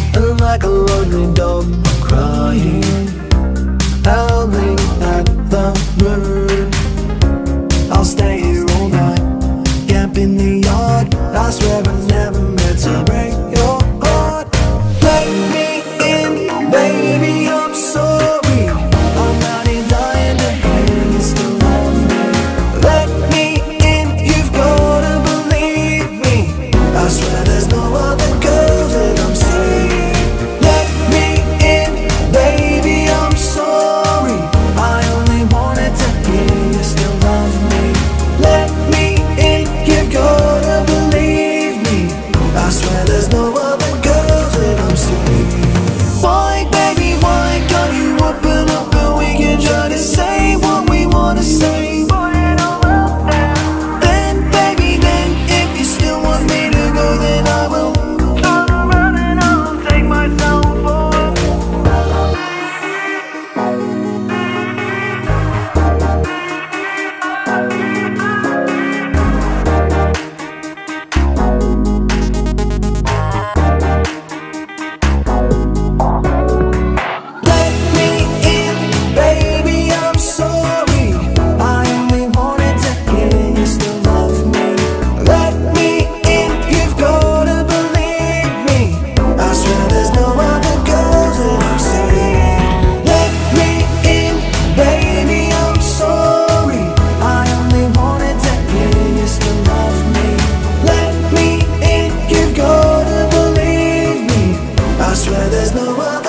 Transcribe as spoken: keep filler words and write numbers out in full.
And like a lonely dog, I'm crying, howling at the moon. I'll stay here all night, camp in the yard. I swear I never meant to break your heart. Let me in, baby, I'm sorry. I'm out here dying to hear you still love me. Let me in, you've gotta believe me. I swear there's no other girl that I'm seeing. Let me in, baby, I'm sorry. I only wanted to hear you still love me. Let me in, you've gotta believe me. I swear there's no other girl that I'm seeing. Why, baby, why can't you open up and we can try to say what we wanna say? Then, baby, then, if you still want me to go, then I will turn around and I'll take myself for Let me in, baby, I'm sorry. I only wanted to hear you still love me. Let me in, you've gotta believe me. I swear there's no other girl that I'm seeing. Let me in, baby, I'm sorry. I only wanted to hear you still love me. Let me in, you've gotta believe me. I swear there's no other